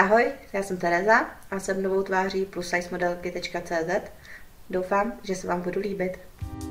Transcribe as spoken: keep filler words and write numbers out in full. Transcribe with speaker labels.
Speaker 1: Ahoj, já jsem Tereza a jsem novou tváří plus size modelky tečka cé zet. Doufám, že se vám budu líbit.